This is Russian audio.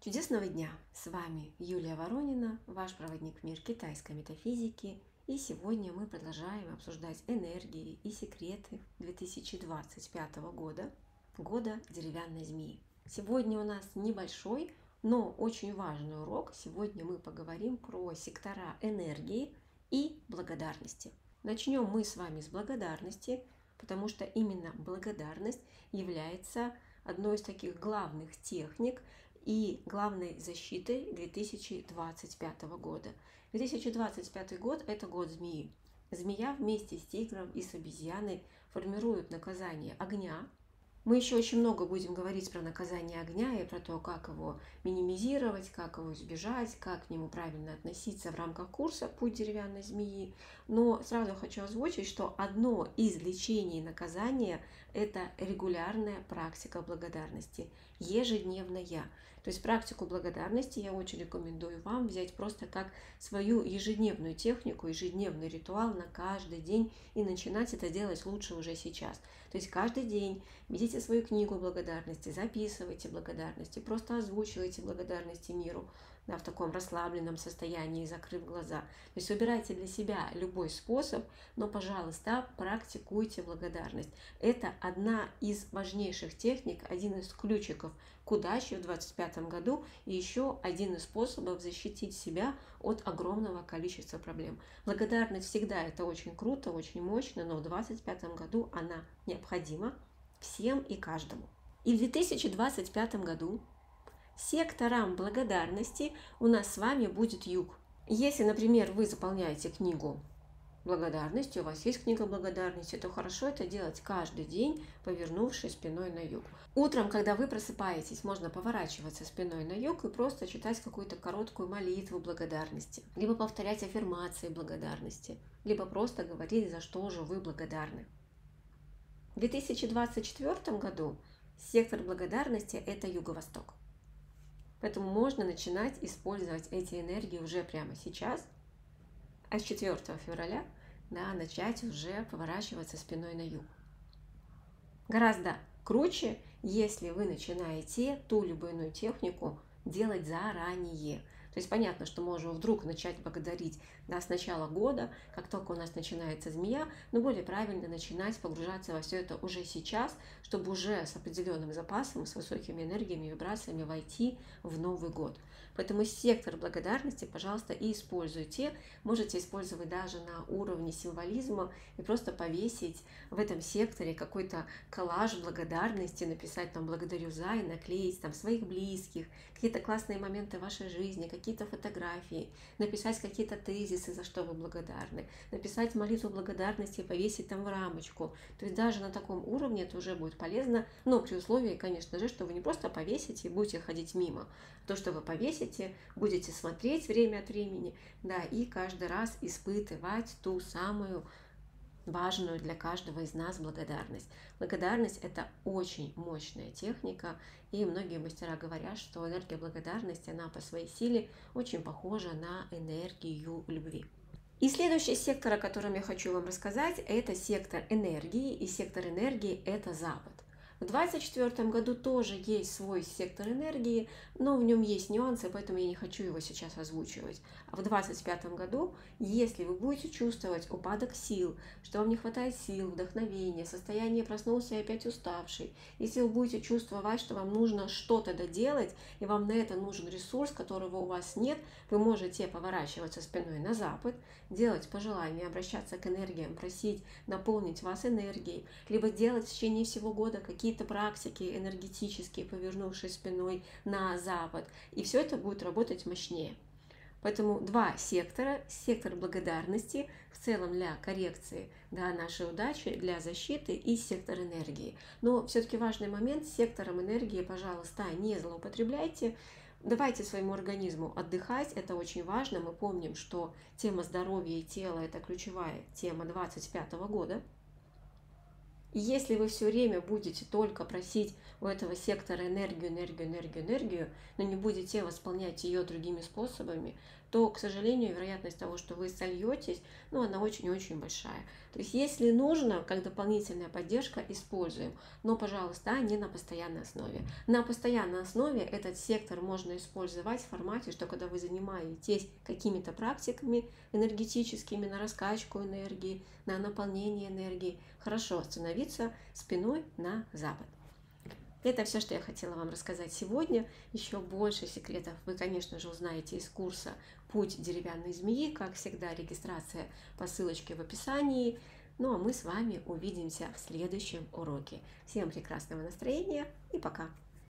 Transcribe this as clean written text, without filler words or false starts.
Чудесного дня! С вами Юлия Воронина, ваш проводник в мир китайской метафизики. И сегодня мы продолжаем обсуждать энергии и секреты 2025 года, года деревянной змеи. Сегодня у нас небольшой, но очень важный урок. Сегодня мы поговорим про сектора энергии и благодарности. Начнем мы с вами с благодарности, потому что именно благодарность является одной из таких главных техник и главной защитой 2025 года. 2025 год – это год змеи. Змея вместе с тигром и с обезьяной формируют наказание огня. Мы еще очень много будем говорить про наказание огня и про то, как его минимизировать, как его избежать, как к нему правильно относиться в рамках курса «Путь деревянной змеи». Но сразу хочу озвучить, что одно из лечений наказания – это регулярная практика благодарности, ежедневная. То есть практику благодарности я очень рекомендую вам взять просто как свою ежедневную технику, ежедневный ритуал на каждый день и начинать это делать лучше уже сейчас. То есть каждый день ведите свою книгу благодарности, записывайте благодарности, просто озвучивайте благодарности миру, да, в таком расслабленном состоянии, закрыв глаза. То есть выбирайте для себя любой способ, но, пожалуйста, практикуйте благодарность. Это одна из важнейших техник, один из ключиков к удаче в 2025 году и еще один из способов защитить себя от огромного количества проблем. Благодарность всегда это очень круто, очень мощно, но в 2025 году она необходима всем и каждому. И в 2025 году сектором благодарности у нас с вами будет юг. Если, например, вы заполняете книгу благодарности, у вас есть книга благодарности, то хорошо это делать каждый день, повернувшись спиной на юг. Утром, когда вы просыпаетесь, можно поворачиваться спиной на юг и просто читать какую-то короткую молитву благодарности, либо повторять аффирмации благодарности, либо просто говорить, за что же вы благодарны. В 2024 году сектор благодарности – это юго-восток. Поэтому можно начинать использовать эти энергии уже прямо сейчас, а с 4 февраля начать уже поворачиваться спиной на юг. Гораздо круче, если вы начинаете ту либо иную технику делать заранее. То есть понятно, что можем вдруг начать благодарить с начала года, как только у нас начинается змея, но более правильно начинать погружаться во все это уже сейчас, чтобы уже с определенным запасом, с высокими энергиями, вибрациями войти в Новый год. Поэтому сектор благодарности, пожалуйста, и используйте. Можете использовать даже на уровне символизма и просто повесить в этом секторе какой-то коллаж благодарности, написать там «благодарю за» и наклеить там своих близких, какие-то классные моменты вашей жизни, какие-то фотографии, написать какие-то тезисы, за что вы благодарны, написать молитву благодарности и повесить там в рамочку. То есть даже на таком уровне это уже будет полезно, но при условии, конечно же, что вы не просто повесите и будете ходить мимо. То, что вы повесите, будете смотреть время от времени, и каждый раз испытывать ту самую важную для каждого из нас благодарность. Благодарность – это очень мощная техника, и многие мастера говорят, что энергия благодарности, она по своей силе очень похожа на энергию любви. И следующий сектор, о котором я хочу вам рассказать, это сектор энергии, и сектор энергии – это Запад. В 2024 году тоже есть свой сектор энергии, но в нем есть нюансы, поэтому я не хочу его сейчас озвучивать. А в 2025 году, если вы будете чувствовать упадок сил, что вам не хватает сил, вдохновения, состояние проснулся и опять уставший, если вы будете чувствовать, что вам нужно что-то доделать, и вам на это нужен ресурс, которого у вас нет, вы можете поворачиваться спиной на запад, делать пожелания, обращаться к энергиям, просить наполнить вас энергией, либо делать в течение всего года какие-то практики энергетические, повернувшись спиной на запад. И все это будет работать мощнее. Поэтому два сектора. Сектор благодарности в целом для коррекции нашей удачи, для защиты, и сектор энергии. Но все-таки важный момент: сектором энергии, пожалуйста, не злоупотребляйте. Давайте своему организму отдыхать, это очень важно. Мы помним, что тема здоровья и тела – это ключевая тема 2025 года. И если вы все время будете только просить у этого сектора энергию, но не будете восполнять ее другими способами, то, к сожалению, вероятность того, что вы сольетесь, ну, она очень-очень большая. То есть, если нужно, как дополнительная поддержка, используем, но, пожалуйста, не на постоянной основе. На постоянной основе этот сектор можно использовать в формате, что когда вы занимаетесь какими-то практиками энергетическими на раскачку энергии, на наполнение энергии, хорошо становиться спиной на запад. Это все, что я хотела вам рассказать сегодня. Еще больше секретов вы, конечно же, узнаете из курса «Путь деревянной змеи». Как всегда, регистрация по ссылочке в описании. Ну а мы с вами увидимся в следующем уроке. Всем прекрасного настроения и пока!